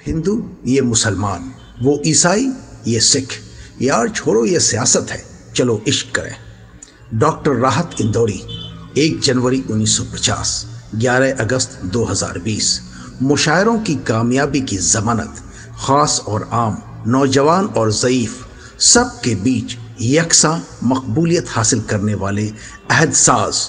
हिंदू ये मुसलमान, वो ईसाई ये सिख, यार छोड़ो ये सियासत है, चलो इश्क करें। डॉक्टर राहत इंदौरी 1 जनवरी 1950, 11 अगस्त 2020। मुशायरों की कामयाबी की जमानत, ख़ास और आम, नौजवान और ज़ईफ़, सब के बीच यकसा मकबूलियत हासिल करने वाले अहदसाज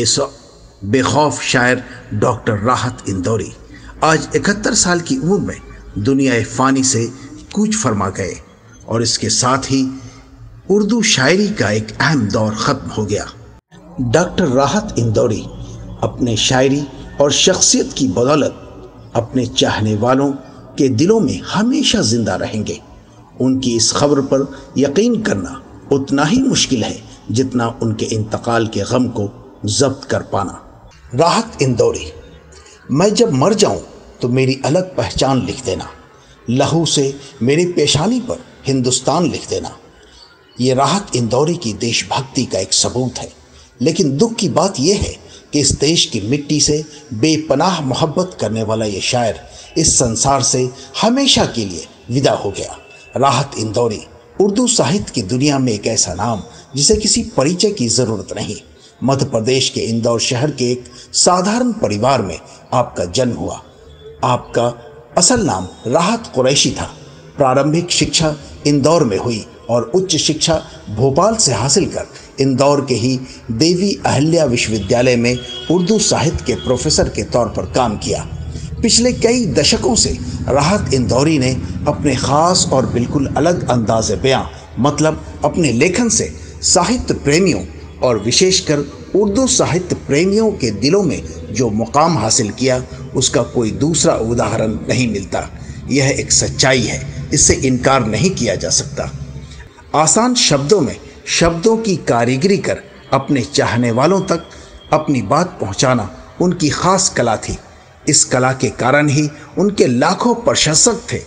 बेखौफ शायर डॉक्टर राहत इंदौरी आज 71 साल की उम्र में दुनिया फ़ानी से कूच फरमा गए और इसके साथ ही उर्दू शायरी का एक अहम दौर ख़त्म हो गया। डॉक्टर राहत इंदौरी अपने शायरी और शख्सियत की बदौलत अपने चाहने वालों के दिलों में हमेशा जिंदा रहेंगे। उनकी इस खबर पर यकीन करना उतना ही मुश्किल है जितना उनके इंतकाल के गम को जब्त कर पाना। राहत इंदौरी, मैं जब मर जाऊं तो मेरी अलग पहचान लिख देना, लहू से मेरी पेशानी पर हिंदुस्तान लिख देना। ये राहत इंदौरी की देशभक्ति का एक सबूत है, लेकिन दुख की बात यह है कि इस देश की मिट्टी से बेपनाह मोहब्बत करने वाला ये शायर इस संसार से हमेशा के लिए विदा हो गया। राहत इंदौरी उर्दू साहित्य की दुनिया में एक ऐसा नाम जिसे किसी परिचय की ज़रूरत नहीं। मध्य प्रदेश के इंदौर शहर के एक साधारण परिवार में आपका जन्म हुआ। आपका असल नाम राहत कुरैशी था। प्रारंभिक शिक्षा इंदौर में हुई और उच्च शिक्षा भोपाल से हासिल कर इंदौर के ही देवी अहिल्या विश्वविद्यालय में उर्दू साहित्य के प्रोफेसर के तौर पर काम किया। पिछले कई दशकों से राहत इंदौरी ने अपने ख़ास और बिल्कुल अलग अंदाज़ बयां, मतलब अपने लेखन से साहित्य प्रेमियों और विशेषकर उर्दू साहित्य प्रेमियों के दिलों में जो मुकाम हासिल किया, उसका कोई दूसरा उदाहरण नहीं मिलता। यह एक सच्चाई है, इससे इनकार नहीं किया जा सकता। आसान शब्दों में शब्दों की कारीगरी कर अपने चाहने वालों तक अपनी बात पहुंचाना उनकी खास कला थी। इस कला के कारण ही उनके लाखों प्रशंसक थे।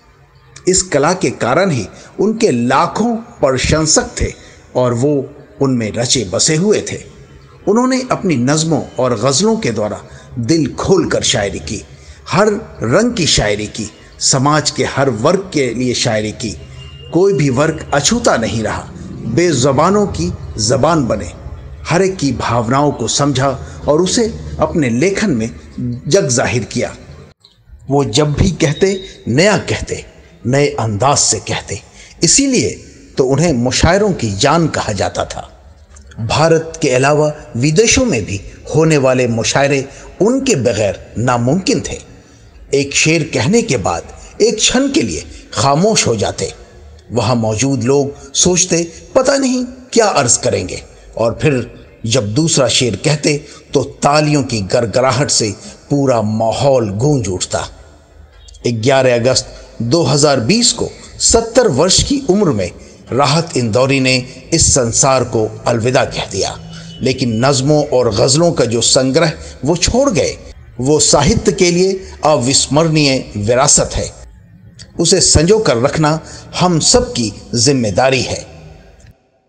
और वो उनमें रचे बसे हुए थे। उन्होंने अपनी नज़मों और गज़लों के द्वारा दिल खोलकर शायरी की, हर रंग की शायरी की, समाज के हर वर्ग के लिए शायरी की। कोई भी वर्ग अछूता नहीं रहा, बेज़बानों की ज़बान बने, हर एक की भावनाओं को समझा और उसे अपने लेखन में जग जाहिर किया। वो जब भी कहते नया कहते, नए अंदाज से कहते, इसीलिए तो उन्हें मुशायरों की जान कहा जाता था। भारत के अलावा विदेशों में भी होने वाले मुशायरे उनके बगैर नामुमकिन थे। एक शेर कहने के बाद एक क्षण के लिए खामोश हो जाते। वहाँ मौजूद लोग सोचते पता नहीं क्या अर्ज करेंगे, और फिर जब दूसरा शेर कहते तो तालियों की गड़गड़ाहट से पूरा माहौल गूंज उठता। 11 अगस्त 2020 को 70 वर्ष की उम्र में राहत इंदौरी ने इस संसार को अलविदा कह दिया, लेकिन नज़मों और गज़लों का जो संग्रह वो छोड़ गए, वो साहित्य के लिए अविस्मरणीय विरासत है। उसे संजो कर रखना हम सब की जिम्मेदारी है।